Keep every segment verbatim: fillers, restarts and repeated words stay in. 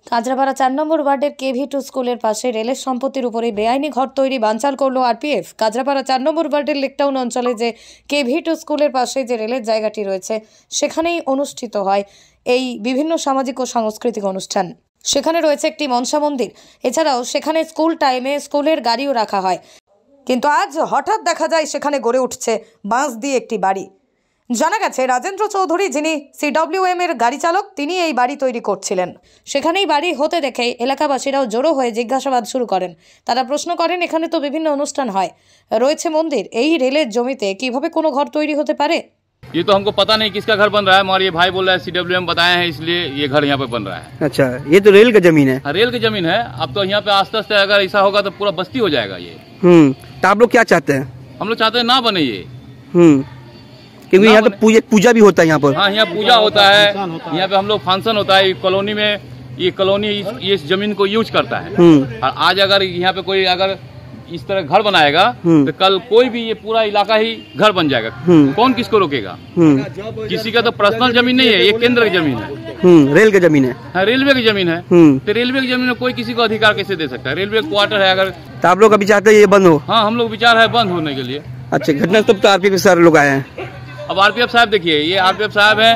কাঁচরাপাড়া চার নম্বর ওয়ার্ডের KV two স্কুলের পাশে রেলের সম্পত্তির উপরে বেআইনি ঘর তৈরি বানচাল করল আরপিএফ। কাঁচরাপাড়া চার নম্বর ওয়ার্ডের লেকটাউন অঞ্চলে যে কেভি টু স্কুলের পাশে যে রেলের জায়গাটি রয়েছে সেখানেই অনুষ্ঠিত হয় এই বিভিন্ন সামাজিক ও সাংস্কৃতিক অনুষ্ঠান। সেখানে রয়েছে একটি মনসা মন্দির, এছাড়াও সেখানে স্কুল টাইমে স্কুলের গাড়িও রাখা হয়। কিন্তু আজ হঠাৎ দেখা যায় সেখানে গড়ে উঠছে বাঁশ দিয়ে একটি বাড়ি। জানা গেছে রাজেন্দ্র চৌধুরী, যিনি সিডব্লিউএম এর গাড়ি চালক, তিনি এই বাড়ি তৈরি করছিলেন। সেখানেই বাড়ি হতে দেখে এলাকাবাসীরাও জড়ো হয়ে জিজ্ঞাসাবাদ শুরু করেন। তারা প্রশ্ন করেন, এখানে তো বিভিন্ন অনুষ্ঠান হয়, রয়েছে মন্দির, এই রেলের জমিতে কিভাবে কোনো ঘর তৈরি হতে পারে? ये तो हमको पता नहीं किसका घर बन रहा है, मगर ये भाई बोल रहा है सीडब्ल्यूएम बताए हैं इसलिए ये घर यहाँ पे बन रहा है। अच्छा, ये तो रेल का जमीन है? हाँ, रेल की जमीन है। अब तो यहाँ पे आस्ते आस्ते अगर ऐसा होगा तो पूरा बस्ती हो जाएगा ये। हम्म तो आप लोग क्या चाहते हैं? हम लोग चाहते हैं ना बने ये। हम्म क्योंकि यहाँ तो पूजा पूजा भी होता है यहाँ पर। हाँ, यहाँ पूजा होता है, यहाँ पे हम लोग फंक्शन होता है कॉलोनी में। ये कॉलोनी ये जमीन को यूज करता है, और आज अगर यहाँ पे कोई अगर इस तरह घर बनाएगा तो कल कोई भी ये पूरा इलाका ही घर बन जाएगा। कौन किसको रोकेगा? किसी का तो पर्सनल जमीन नहीं है, ये केंद्र की जमीन है, रेल की जमीन है। हाँ, रेलवे की जमीन है। तो रेलवे की जमीन में कोई किसी को अधिकार कैसे दे सकता है? रेलवे क्वार्टर है अगर। तो आप लोग अभी चाहते हैं ये बंद हो? हाँ, हम लोग विचार है बंद होने के लिए। अच्छा, घटना तब तो आरपीएफ सारे लोग आए हैं। अब आरपीएफ साहब देखिए, ये आरपीएफ साहब है,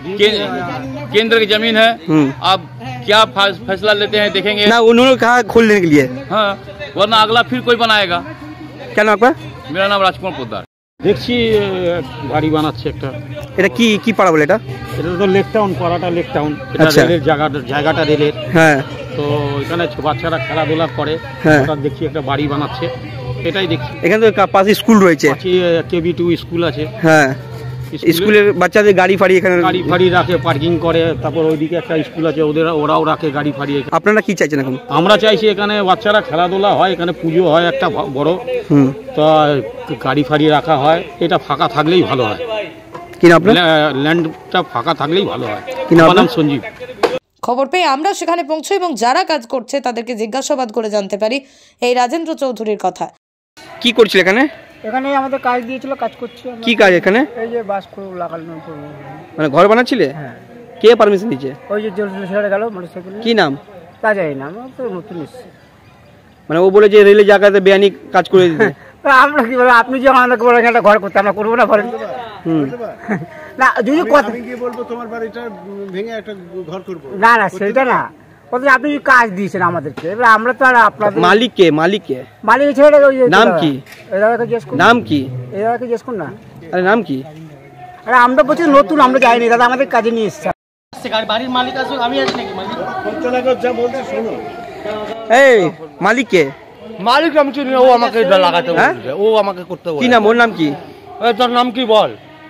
केंद्र की जमीन है। अब क्या फैसला लेते हैं देखेंगे ना। उन्होंने कहा खोलने के लिए, हाँ, वरना अगला फिर कोई बनाएगा। क्या नाम आपका? मेरा नाम राजकुमार पोद्दार। দেখছি বাড়ি বানাচ্ছে একটা। এটা কি কি পাড়া বলে? এটা এটা তো লেক টাউন, পাড়াটা লেক টাউন। এটা আচ্ছা। রেলের জায়গাটা জায়গাটা রেলের। হ্যাঁ, তো এখানে বাচ্চারা খেলাধুলা করে। হ্যাঁ। ওটা দেখছি একটা বাড়ি বানাচ্ছে, এটাই দেখছি। এখানে তো পাশে স্কুল রয়েছে, কেবি টু স্কুল আছে। হ্যাঁ, স্কুলের বাচ্চাদের গাড়ি ফাড়ি এখানে গাড়ি ফাড়ি রাখে, পার্কিং করে। তারপর ওইদিকে একটা স্কুল আছে, ওদের ওরাও রাখে গাড়ি ফাড়ি। আপনারা কি চাইছেন এখন? আমরা চাইছি এখানে বাচ্চারা খেলাধুলা হয়, এখানে পুজো হয় একটা বড়, তো গাড়ি ফাড়ি রাখা হয়। এটা ফাঁকা থাকলেই ভালো হয়। কি না, আপনার ল্যান্ডটা ফাঁকা থাকলেই ভালো হয়। কি না, নাম সঞ্জীব। খবর পেয়ে আমরা সেখানে পৌঁছই এবং যারা কাজ করছে তাদেরকে জিজ্ঞাসাবাদ করে জানতে পারি এই রাজেন্দ্র চৌধুরীর কথা। কি করছিল এখানে? এখানে আমাদের কাজ দিয়েছিল, কাজ করছি। কি কাজ এখানে? এই যে বাস করে লাগানো, মানে ঘর বানাচ্ছিলে? হ্যাঁ। কে পারমিশন দিয়েছে? ওই যে জলদি ছেড়ে গেল মোটরসাইকেল। কি নাম? তা জানি না, আমরা তো নতুন এসেছি। মানে ও বলে যে রেলের জায়গাতে বেআইনি কাজ করে দিতে। আমরা কি বলবো, আপনি যখন আমাকে বলেন একটা ঘর করতে, আমরা করবো না? বলেন হুম না, যদি কথা কি বলবো তোমার বাড়িটা ভেঙে একটা ঘর করবো, না না সেটা না, আপনি কাজ দিয়েছেন আমাদেরকে, এবার আমরা তো আর আপনাদের মালিক কে? মালিক কে? মালিক ছেড়ে নাম কি? নাম কি? এটাকে জিজ্ঞেস করুন না। আরে নাম কি? আরে আমরা বলছি নতুন, আমরা যাইনি দাদা, আমাদের কাজে নিয়ে এসছে। বাড়ির মালিক আসুক, আমি আছি নাকি মালিক? যা বলছে শোনো। এই মালিক কে? মালিক আমি চিনি না, ও আমাকে লাগাতে বলছে, ও আমাকে করতে বলছে। কি নাম? ওর নাম কি? তোর নাম কি বল?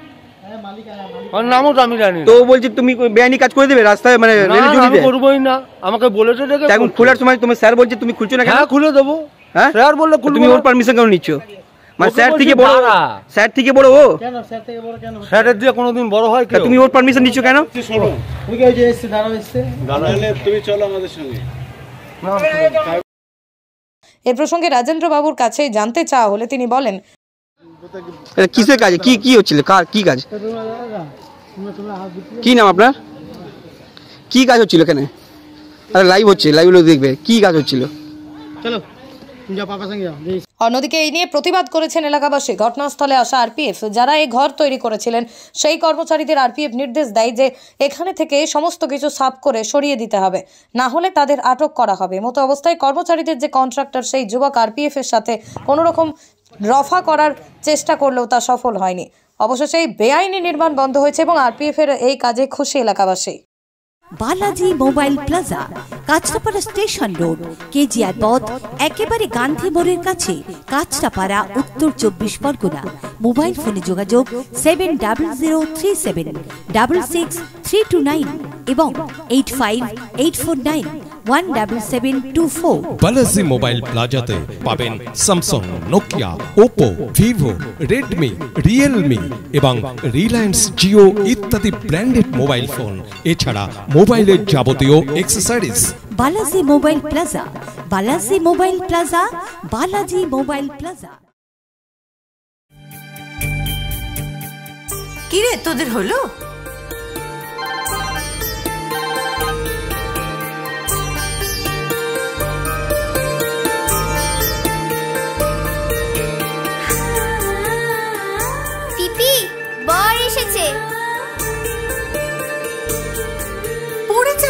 ওর নামও তো আমি জানি। তো বলছি তুমি বেআইনি কাজ করে দেবে রাস্তায়, মানে রেল জমিতে? করবোই না, আমাকে বলেছে দেখে। এখন খোলার সময় তোমার স্যার বলছে তুমি খুলছো না কেন? হ্যাঁ, খুলে দেবো। হ্যাঁ, স্যার বললে তুমি ওর পারমিশন কেন নিচ্ছ? মানে স্যার থেকে বড়? স্যার থেকে বড় ও? কেন স্যার থেকে বড় কেন? স্যারের দিয়ে কোনোদিন বড় হয় কেউ? তুমি ওর পারমিশন নিচ্ছ কেন? শোনো, ওই যে এসছে, দাঁড়াও এসছে, দাঁড়ালে তুমি চলো আমাদের সঙ্গে। এ প্রসঙ্গে রাজেন্দ্র বাবুর কাছে জানতে চাওয়া হলে তিনি বলেন, কিসের কাজ? কি কি হচ্ছিল? কার কি কাজ? কি নাম আপনার? কি কাজ হচ্ছিল এখানে? আরে লাইভ হচ্ছে, লাইভ লোক দেখবে। কি কাজ হচ্ছিল? চলো অন্যদিকে এই নিয়ে প্রতিবাদ করেছেন এলাকাবাসী। ঘটনাস্থলে আসা আরপিএফ, যারা এই ঘর তৈরি করেছিলেন সেই কর্মচারীদের আরপিএফ নির্দেশ দেয় যে এখানে থেকে সমস্ত কিছু সাফ করে সরিয়ে দিতে হবে, না হলে তাদের আটক করা হবে। মতো অবস্থায় কর্মচারীদের যে কন্ট্রাক্টর সেই যুবক আরপিএফ এর সাথে কোনো রকম রফা করার চেষ্টা করলেও তা সফল হয়নি। অবশেষে এই বেআইনি নির্মাণ বন্ধ হয়েছে এবং আরপিএফ এর এই কাজে খুশি এলাকাবাসী। Balaji mobile plaza, Kanchrapara station road, KGR পথ, একেবারে গান্ধী মোড়ের কাছে, কাঁচরাপাড়া, উত্তর চব্বিশ পরগনা। মোবাইল ফোনে যোগাযোগ seven double zero three seven double six three two nine এবং eight five eight four nine one double seven two four. Balaji mobile প্লাজাতে পাবেন Samsung, Nokia, Oppo, Vivo, Redmi, Realme এবং রিলায়েন্স জিও ইত্যাদি ব্র্যান্ডেড মোবাইল ফোন, এছাড়া মোবাইলের যাবতীয় accessories. Balaji mobile plaza, Balaji mobile plaza, Balaji mobile plaza. কি রে তোদের হলো?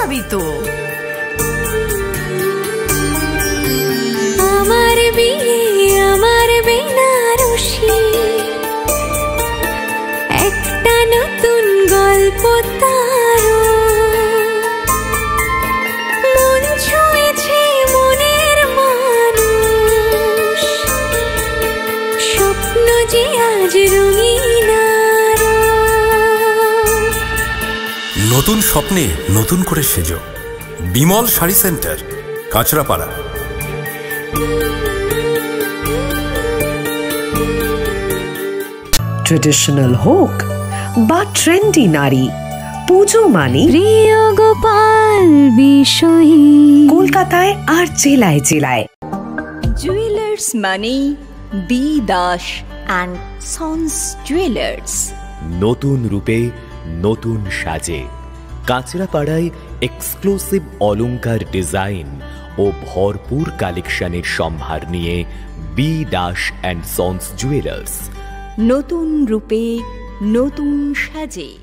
যাবি তো। আমার বিয়ে আমার বেনারসি, একটা নতুন গল্প তার, মন ছুঁয়েছে মনের মানুষ, স্বপ্ন যে আজ রঙিন। নতুন স্বপ্নে নতুন করে সেজো, বিমল শাড়ি সেন্টার, কাঁচরাপাড়া। ট্রেডিশনাল হোক বা ট্রেন্ডি নারী, পুজো মানে প্রিয় গোপাল বিষয়ী, কলকাতায় আর জেলায় জেলায়। জুয়েলার্স মানে B Das and sons jewellers. নতুন রূপে নতুন সাজে কাঁচরাপাড়ায় এক্সক্লুসিভ অলংকার ডিজাইন ও ভরপুর কালেকশনের সম্ভার নিয়ে B Das and sons jewellers. নতুন রূপে নতুন সাজে।